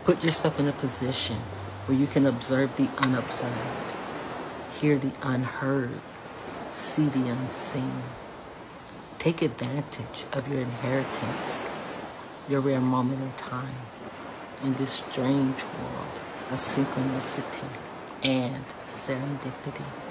Put yourself in a position where you can observe the unobserved, hear the unheard, see the unseen. Take advantage of your inheritance, your rare moment in time, in this strange world of synchronicity and serendipity.